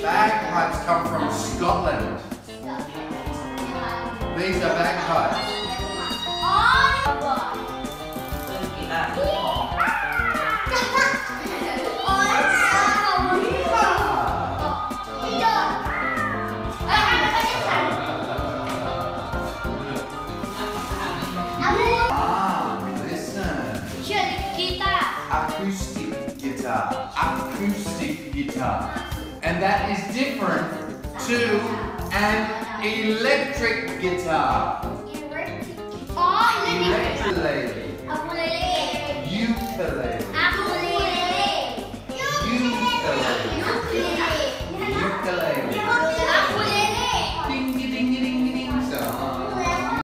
Bagpipes come from Scotland. These are bagpipes. 'Acoustic guitar, and that is different to an electric guitar. Electric.